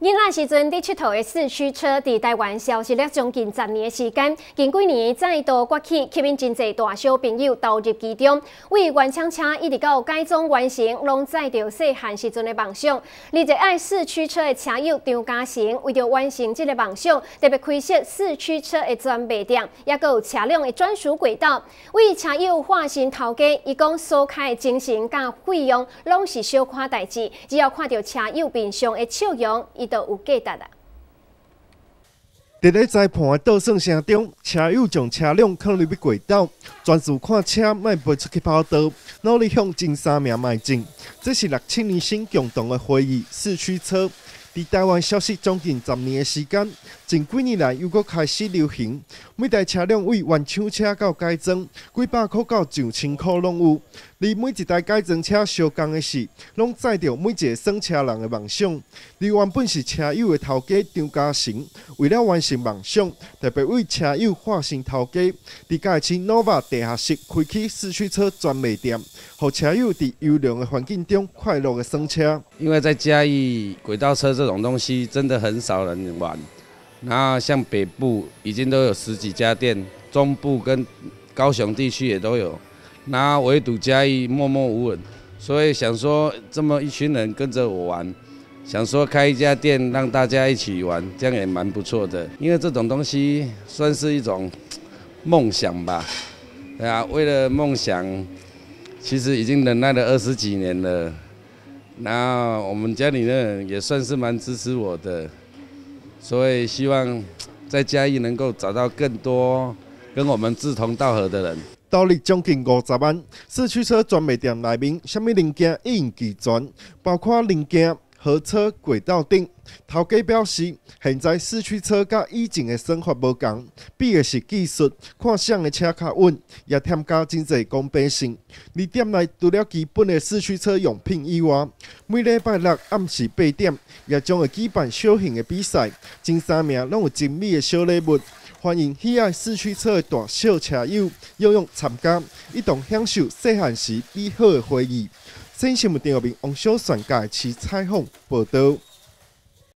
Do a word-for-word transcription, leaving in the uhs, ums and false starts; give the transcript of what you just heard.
囡仔时阵伫佚佗的四驱车，伫台湾消失了将近十年的时间。近几年再度崛起，吸引真侪大小朋友投入其中。为原厂车一直到改装完成，拢载着细汉时阵的梦想。而热爱四驱车的车友张嘉诚，为着完成这个梦想，特别开设四驱车的专卖店，也佮有车辆的专属轨道，为车友化身头家。伊讲所开的精神甲费用，拢是小可代志，只要看到车友面上的笑容，伊就有价值啦。 伫咧裁判的倒算声中，车友将车辆放入去轨道，专注看车莫飞出去跑道，努力向前三名迈进。这是六七年前共同的回忆。四驱车伫台湾消失将近十年的时间，近几年来又搁开始流行。每台车辆为原厂车到改装，几百块到上千块拢有。而每一台改装车相共的是，拢载着每一个算车人的梦想。而原本是车友的头家张嘉诚，为了完成梦想，特别为车友化身头家，伫嘉义市 Nova 地下室开启四驱车专卖店，让车友伫优良的环境中快乐的算车。 因为在嘉义轨道车这种东西真的很少人玩，然后像北部已经都有十几家店，中部跟高雄地区也都有。那唯独嘉义默默无闻，所以想说这么一群人跟着我玩，想说开一家店让大家一起玩，这样也蛮不错的。因为这种东西算是一种梦想吧，对啊，为了梦想，其实已经忍耐了二十几年了。那我们家里的人也算是蛮支持我的，所以希望在嘉义能够找到更多跟我们志同道合的人。 投入将近五十万，四驱车专卖店内面，什么零件一应俱全，包括零件、货车、轨道顶。头家表示，现在四驱车甲以前的算法无同，比的是技术，看谁的车较稳，也添加真侪公平性。而店内除了基本的四驱车用品以外，每礼拜六暗时八点，也将会举办小型的比赛，前三名拢有精美的小礼物。欢迎喜爱四驱车的大小车友踊跃参加，一同享受细汉时美好的回忆。新新闻电视台王小璇介市采访报道。